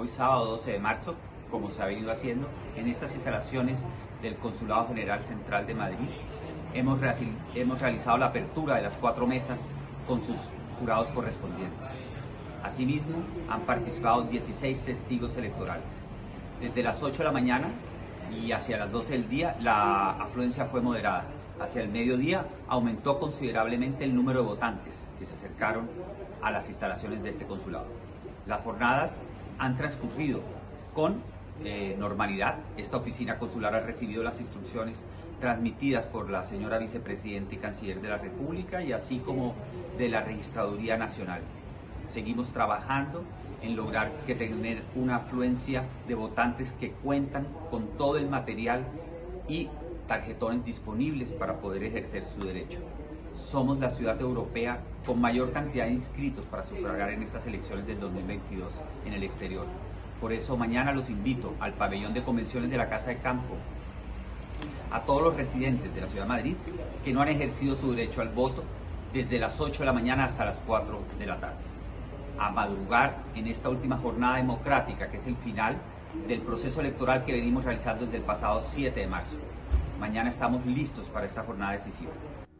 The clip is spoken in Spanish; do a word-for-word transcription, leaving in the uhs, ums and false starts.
sábado doce de marzo, como se ha venido haciendo, en estas instalaciones del Consulado General Central de Madrid. Hemos, hemos realizado la apertura de las cuatro mesas con sus jurados correspondientes. Asimismo, han participado dieciséis testigos electorales. Desde las ocho de la mañana y hacia las doce del día la afluencia fue moderada. Hacia el mediodía aumentó considerablemente el número de votantes que se acercaron a las instalaciones de este consulado. Las jornadas han transcurrido con eh, normalidad. Esta oficina consular ha recibido las instrucciones transmitidas por la señora vicepresidenta y canciller de la República y así como de la Registraduría Nacional. Seguimos trabajando en lograr que tener una afluencia de votantes que cuentan con todo el material y tarjetones disponibles para poder ejercer su derecho. Somos la ciudad europea con mayor cantidad de inscritos para sufragar en estas elecciones del dos mil veintidós en el exterior. Por eso mañana los invito al pabellón de convenciones de la Casa de Campo, a todos los residentes de la ciudad de Madrid que no han ejercido su derecho al voto desde las ocho de la mañana hasta las cuatro de la tarde. A madrugar en esta última jornada democrática, que es el final del proceso electoral que venimos realizando desde el pasado siete de marzo. Mañana estamos listos para esta jornada decisiva.